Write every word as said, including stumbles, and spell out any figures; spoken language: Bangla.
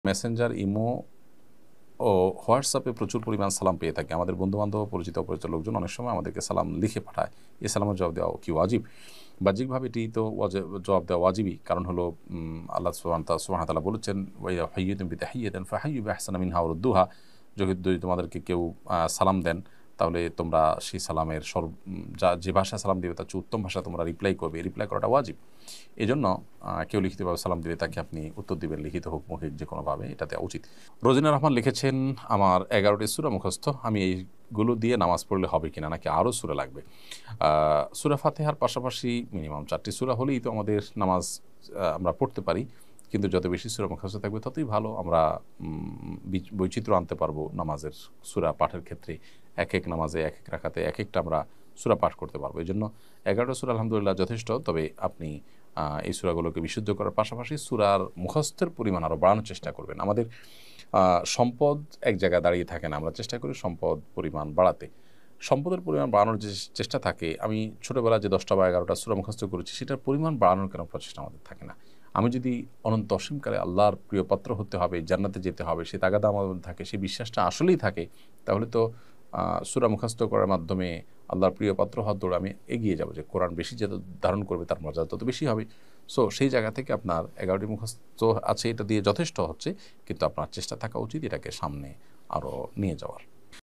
মেসেঞ্জার, ইমো ও হোয়াটসঅ্যাপে প্রচুর পরিমাণ সালাম পেয়ে থাকি। আমাদের বন্ধুবান্ধব, পরিচিত অপরিচিত লোকজন অনেক সময় আমাদেরকে সালাম লিখে পাঠায়। এই সালামের জবাব দেওয়া কি ওয়াজিব? বাহ্যিকভাবে এটি তো জবাব দেওয়া ওয়াজিবই। কারণ হলো আল্লাহ সুবহানাহু ওয়া তাআলা বলেছেন, ওয়া হাইয়্যুতুম বিতাহিয়্যাতিন ফাহাইয়্যু বিআহসানা মিনহা আও রুদ্দুহা। যদি তোমাদেরকে কেউ সালাম দেন তাহলে তোমরা সেই সালামের সর্ব যা যে ভাষায় সালাম দিবে তার চেয়ে উত্তম ভাষা তোমরা রিপ্লাই করবে। রিপ্লাই করাটা ওয়াজিব। এই জন্য কেউ লিখিতভাবে সালাম দিলে তাকে আপনি উত্তর দিবেন, লিখিত হোক মৌখিক যে কোনোভাবে, এটা দেওয়া উচিত। রোজিনা রহমান লিখেছেন, আমার এগারোটি সূরা মুখস্থ, আমি এইগুলো দিয়ে নামাজ পড়লে হবে কিনা, নাকি আরও সূরা লাগবে? সূরা ফাতিহার পাশাপাশি মিনিমাম চারটি সূরা হলেই তো আমাদের নামাজ আমরা পড়তে পারি, কিন্তু যত বেশি সূরা মুখস্থ থাকবে ততই ভালো। আমরা বৈচিত্র্য আনতে পারবো নামাজের সূরা পাঠের ক্ষেত্রে। এক এক নামাজে এক এক রাকাতে এক একটা আমরা সূরা পাঠ করতে পারবো। এই জন্য এগারোটা সূরা আলহামদুলিল্লাহ যথেষ্ট। তবে আপনি এই সূরাগুলোকে বিশুদ্ধ করার পাশাপাশি সূরার মুখস্থের পরিমাণ আরও বাড়ানোর চেষ্টা করবেন। আমাদের সম্পদ এক জায়গায় দাঁড়িয়ে থাকে না, আমরা চেষ্টা করি সম্পদ পরিমাণ বাড়াতে। সম্পদের পরিমাণ বাড়ানোর যে চেষ্টা থাকে, আমি ছোটোবেলায় যে দশটা বা এগারোটা সূরা মুখস্থ করেছি সেটার পরিমাণ বাড়ানোর কেন প্রচেষ্টা আমাদের থাকে না? আমি যদি অনন্ত অসীমকালে আল্লাহর প্রিয় পাত্র হতে হবে, জান্নাতে যেতে হবে, সেই তাগাদা আমার মধ্যে থাকে, সেই বিশ্বাসটা আসলেই থাকে, তাহলে তো সূরা মুখস্থ করার মাধ্যমে আল্লাহর প্রিয় পাত্র হওয়ার দৌড়ে আমি এগিয়ে যাব, যে কোরআন বেশি যত ধারণ করবে তার মর্যাদা তত বেশি হবে। সো সেই জায়গা থেকে আপনার এগারোটি মুখস্থ আছে, এটা দিয়ে যথেষ্ট হচ্ছে, কিন্তু আপনার চেষ্টা থাকা উচিত এটাকে সামনে আরও নিয়ে যাওয়ার।